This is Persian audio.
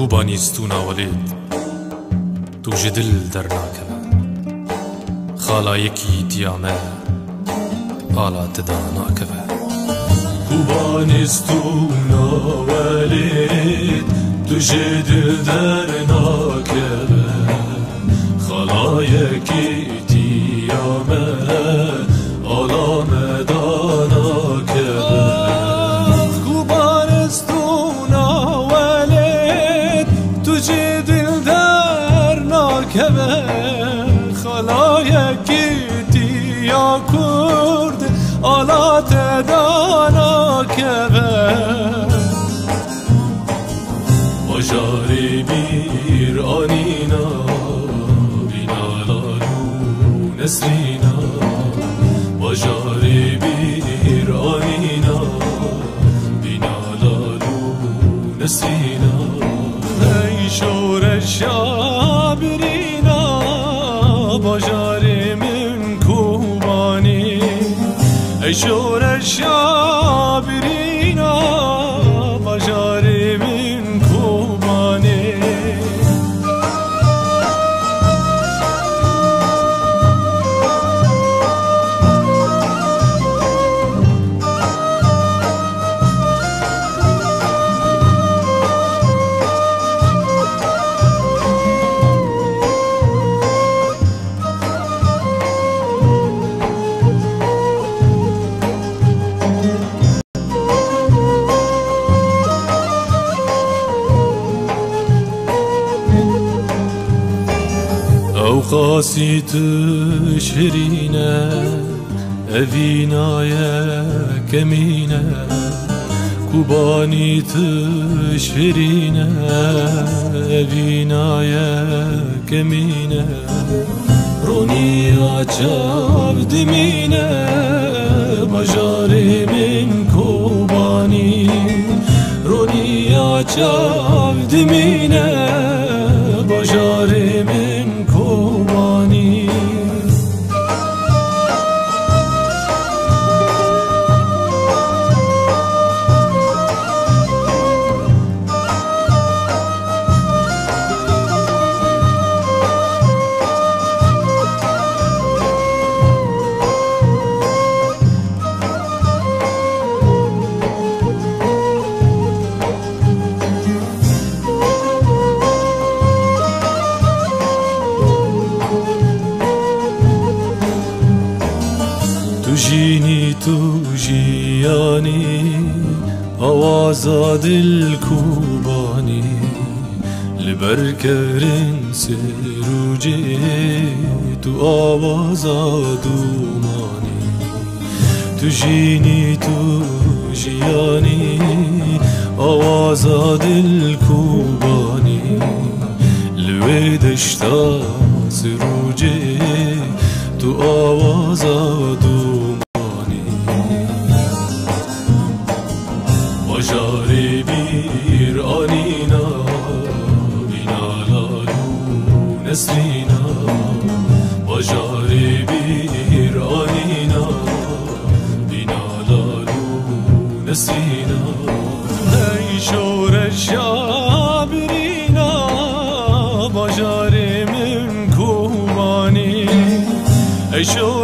کوبانیستو ناولید تو جدل در ناکبه خالایکی دیامه آلات دا ناکبه کوبانیستو ناولید تو جدل در ناکبه خالایکی دیامه آلات دا ناکبه خلایکی دیا کرد آلات دانا کبه مجاری بیر آنینا بینالالو نسرینا مجاری بیر آنینا بینالالو نسرینا ای شورش باجارمın kubani ey şoreş yabirina bajarımın kubani قاسی تشرینه اوینای کمینه کوبانی تشرینه اوینای کمینه رونی آچاو دمینه بجاری من کوبانی رونی آچاو دمینه بجاری من جینی تو جیانی آوازا دل کوبانی لبرکرین سروجی تو آوازا دومانی تو جینی تو جیانی آوازا دل کوبانی لوی دشتا سروجی تو آوازا دومانی مجاری بیر آنینا بینالالو نسرینا مجاری بیر آنینا بینالالو نسرینا ای شورش یابرینا مجاری من کوبانی ای شورش